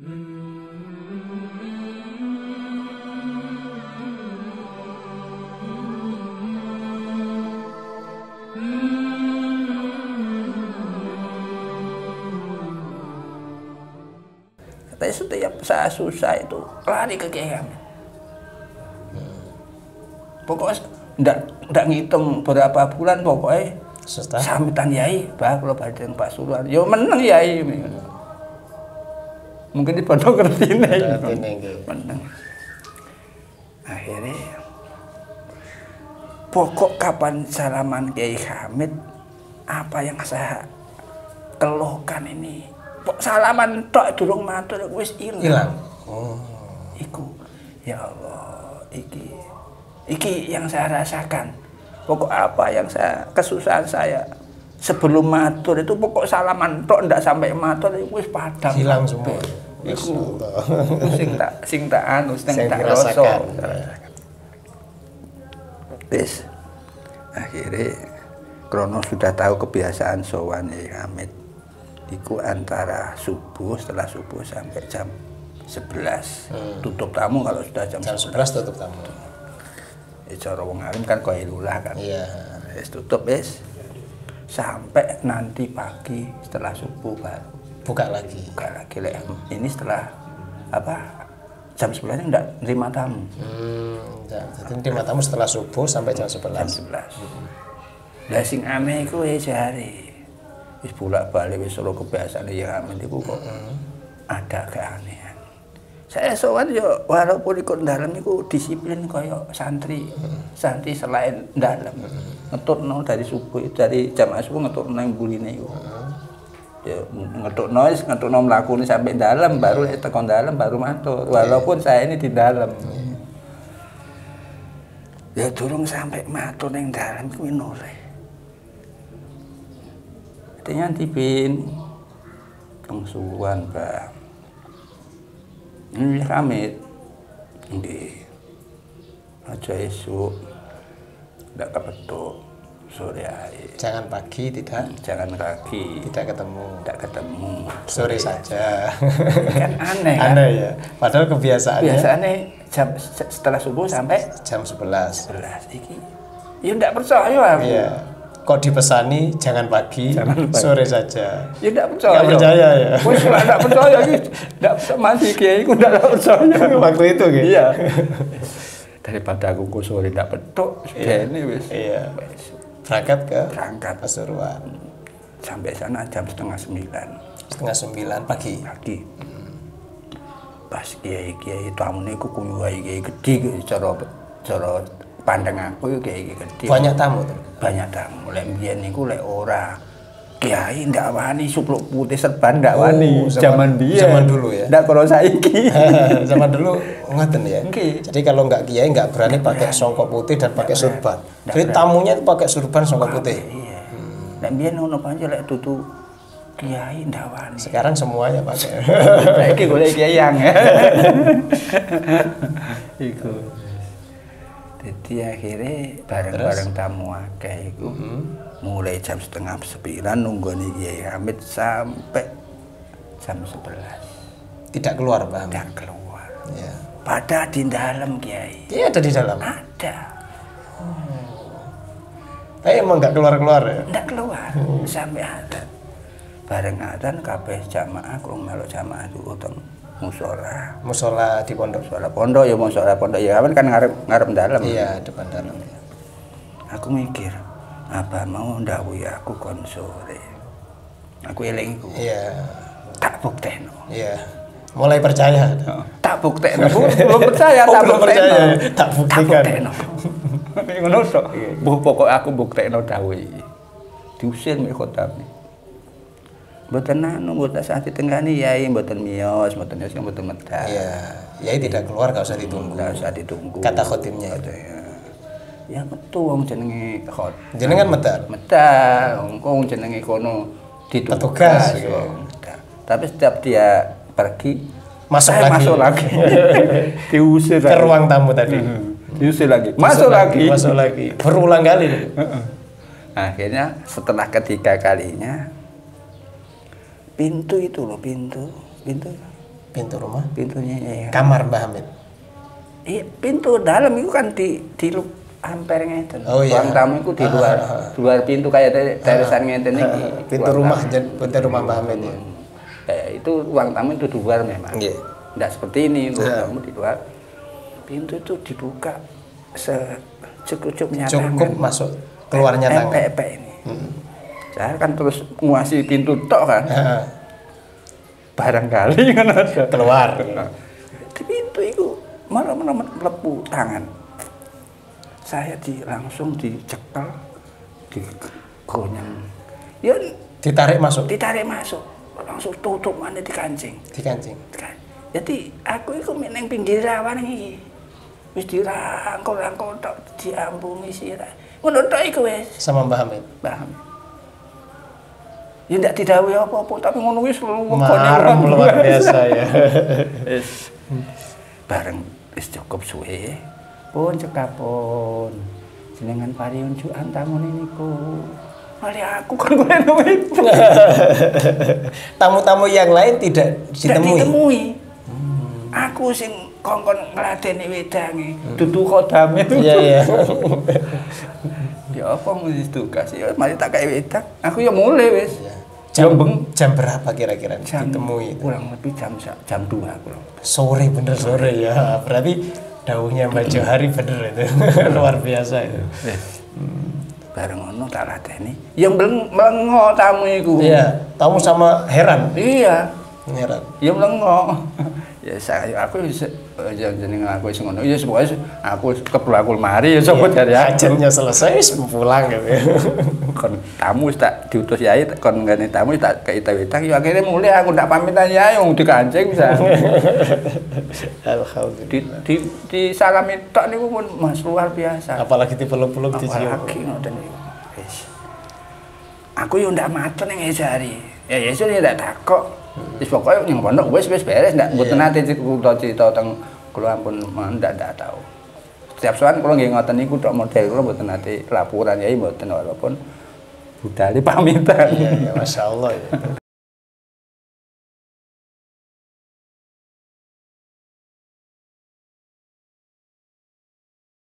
Tapi setiap saya susah itu lari ke Kiai Hamid. Pokoknya ndak ngitung berapa bulan, pokoknya samitan Yai, bah kalau badeng Pak Suruhan, yo meneng Yai. Mungkin di pondok ngerti nih. Meneng. Akhirnya pokok kapan salaman Kiai Hamid, apa yang saya keluhkan ini, salaman tok durung matur wis ilang. Oh. Iku ya Allah, iki yang saya rasakan. Pokok apa yang kesusahan saya sebelum matur itu, pokok salaman tok ndak sampai matur wis padam hilang semua. Iku sing tak anu sing tak rasakan. Wis akhirnya krono sudah tahu kebiasaan sowan Kiai Hamid. Iku antara subuh, setelah subuh sampai jam 11. Tutup tamu kalau sudah jam 11 tutup tamu. Cara wong alim kan qailullah kan. Iya. Wis tutup wis. Sampai nanti pagi setelah subuh baru buka lagi. Ini setelah jam 11 ini enggak nerima tamu. Jadi nerima tamu setelah subuh sampai jam 11. Jam 11. Lah sing aneh iku jare wis bolak-balik wis solo kebiasaan ya Hamid iku kok ada keanehan. Saya sowan yo walaupun ikut dalam iku disiplin koyo santri. Santri selain dalam. Ngetutno dari subuh, dari jam subuh ngetutno nang buline iku. Ya ngetutno mlakune sampai dalam baru tekan dalam baru matur. Walaupun saya ini di dalam. Ya durung sampai matur ning dalam kuwi noleh. Artinya dipin pengsuwan Pak. Ini Hamid. Nggih. Aja esuk ndak kepethuk sore ae. Jangan pagi tidak ketemu. Sore saja. Kan aneh kan? Aneh ya. Padahal kebiasaannya setelah subuh sampai jam 11. Iki. Ya ndak percaya aku. Iya. Kok dipesani jangan pagi, sore saja. Ya enggak percaya. Enggak percaya ya. Wis enggak percaya iki. Enggak mati Kiai ku enggak percaya waktu itu gitu. Iya. Daripada aku ku sore enggak petuk, ini wis. Iya. Berangkat ke Pasuruan. Sampai sana jam 8:30. 8:30 pagi. Pas Kiai tamune ku kuwi Kiai gedhe cara pandang aku Kiai gede. Banyak tamu tuh. Banyak tamu. Lek mbiyen niku lek ora Kiai ndak wani supluk putih serban ndak wani. Zaman biyen. Zaman dulu ya. Ndak karo saiki. Zaman dulu ngoten ya. Okay. Jadi kalau nggak Kiai nggak berani pakai songkok putih dan pakai surban. Jadi tamunya itu pakai surban songkok putih. Iya. Lek mbiyen ono pancen lek tutu Kiai ndak wani. Sekarang semuanya pakai. Saiki golek Kiai yang. Iku. Jadi akhirnya bareng-bareng tamu akeh iku mulai jam 8:30 nunggoni Kiai Hamid sampai jam 11. Tidak keluar, Pak? Tidak keluar. Ya. Pada di dalam Kiai. Dia ada di dalam? Ada. Tapi emang nggak keluar-keluar ya? Nggak keluar. Sampai adzan. Bareng adzan kabeh jamaah kurang melok jamaah itu utang musola di pondok. Musola pondok ya kan ngarep dalam. Iya, depan dalam ya. Aku mikir, apa mau ndawuhi aku kon sore. Aku eling iku. Iya. Tak buktekno. Iya. Mulai percaya. Tak buktekno. Belum percaya, tak buktekno. Tak buktikan. Ngono tok. Pokok aku buktekno dawuh. Diusir mek khotam. Mboten saat ditenggani Yai, mboten miyos, mboten medal. Iya, Yai tidak keluar, enggak usah ditunggu. Enggak usah ditunggu. Kata khotimnya itu. Ya metu wong jenenge khot. Jenengan medal. Medal, wong jenenge kono ditugas. Tapi setiap dia pergi, masuk lagi. Diusir ke ruang tamu tadi. Diusir lagi. Masuk lagi. Berulang kali. Akhirnya setelah ketiga kalinya pintu Pintu rumah. Pintunya ya. Kamar Mbah Hamid. Iya, pintu dalam itu kan di hampir ngeten. Oh iya. Ruang tamu itu di luar pintu kayak teresan ngeten iki. Pintu rumah Mbah Hamid ya. Ya, itu ruang tamu itu di luar memang. Nggih. Enggak seperti ini, ruang tamu di luar. Pintu itu dibuka secukupnya. Cukup masuk keluarnya tangga. Epek ini. Saya kan terus nguasai pintu tok kan. Barangkali kan ada Keluar. di pintu itu malah melepuh tangan. Saya langsung dicekel, digonyang. Ya Ditarik masuk. Langsung tutup mana dikancing. Dikancing. Jadi aku itu meneng pinggir rawan iki. Wis dirangkul-rangkul tok diambungi sirah. Ngono tok iku wis. Sama Mbah Hamid. Paham. Ya ndak didhawuhi apa-apa, tapi ngono wis Marem luar biasa ya. Wis bareng wis cukup suwe. Pun cekapun. Jenengan pari unjukan tamune niku. Mari aku kan gue nemuin. Tamu-tamu yang lain tidak ditemui. Aku sing kongkon ngladeni wedange, dudu kodame. Iya. Ya apa mesti tugas ya, mari tak kayak wedang. Aku ya mulai wis. Jam berapa kira-kira ditemui? Kurang lebih jam 2 kurang. Sore, bener sore ya. Berarti dawuhnya Mbak Johari bener itu. Luar biasa itu. Bareng ngono tak lateni. Ya mlengo tamu iku. Iya, tamu sama heran. Iya. Heran. Ya mlengo. Ya aku jeneng aku wis ngono. Ya pokoke aku keplu aku mari ya sapa dari aku. Hajatnya selesai wis pulang gitu. Kon tamu wis tak diutus yai kon ngene tamu tak kei wedang ya akhirnya mulai aku ndak pamitan yai wong dikancing bisa. Alhamdulillah. Di salami tok niku pun Mas luar biasa. Apalagi dipeluk-peluk dicium. Apalagi ngoten niku. Wis. Aku yo ndak matur ning Ejari. Ya Yesus ya ndak takok. Wis pokoke ning pondok wis beres ndak mboten nate cerita teng kula ampun ndak tahu. Setiap sowan kula nggih ngoten niku tok model kula mboten nate laporan yai mboten walaupun budale pamitan. Iya, masyaallah ya.